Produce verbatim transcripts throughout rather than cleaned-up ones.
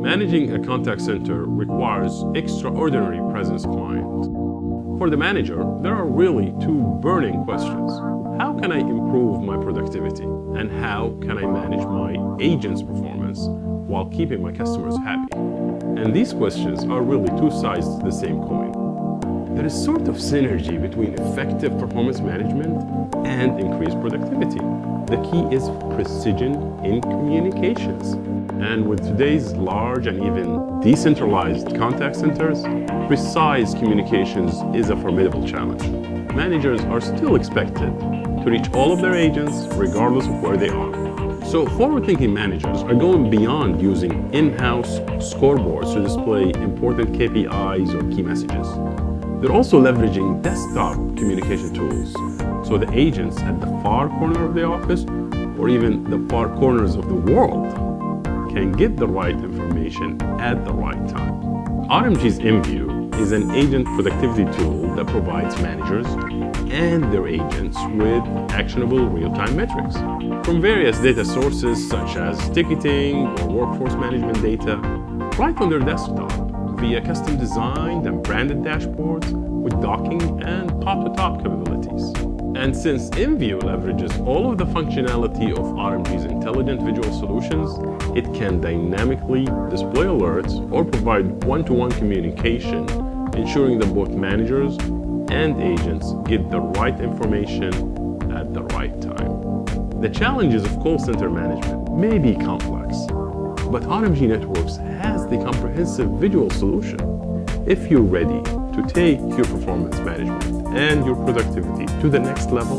Managing a contact center requires extraordinary presence of mind. For the manager, there are really two burning questions. How can I improve my productivity? And how can I manage my agent's performance while keeping my customers happy? And these questions are really two sides to the same coin. There is sort of synergy between effective performance management and increased productivity. The key is precision in communications. And with today's large and even decentralized contact centers, precise communications is a formidable challenge. Managers are still expected to reach all of their agents regardless of where they are. So forward-thinking managers are going beyond using in-house scoreboards to display important K P Is or key messages. They're also leveraging desktop communication tools, so the agents at the far corner of the office or even the far corners of the world can get the right information at the right time. R M G's InView is an agent productivity tool that provides managers and their agents with actionable real-time metrics from various data sources such as ticketing or workforce management data right on their desktop via custom designed and branded dashboards with docking and top-to-top capabilities. And since InView leverages all of the functionality of R M G's intelligent visual solutions, it can dynamically display alerts or provide one-to-one communication, ensuring that both managers and agents get the right information at the right time. The challenges of call center management may be complex, but R M G Networks has the comprehensive visual solution. If you're ready to take your performance management and your productivity to the next level,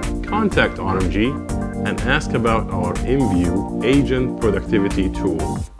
contact R M G and ask about our InView Agent Productivity Tool.